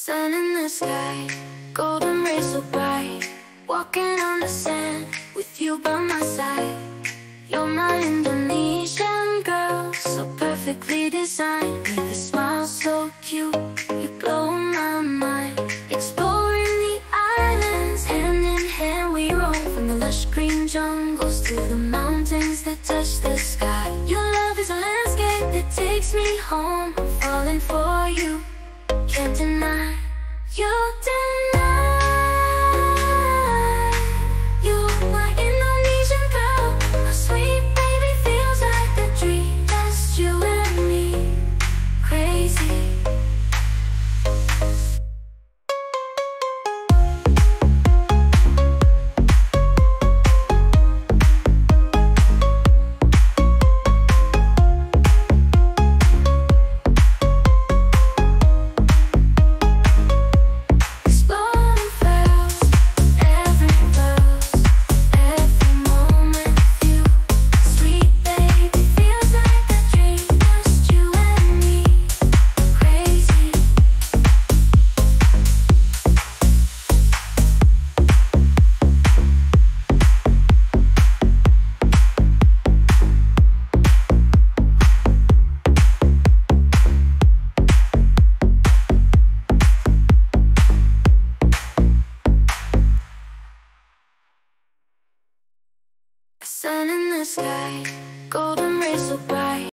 Sun in the sky, golden rays so bright. Walking on the sand with you by my side. You're my Indonesian girl, so perfectly designed. With a smile so cute, you blow my mind. Exploring the islands, hand in hand we roam. From the lush green jungles to the mountains that touch the sky. Your love is a landscape that takes me home. I'm falling for you, can't deny your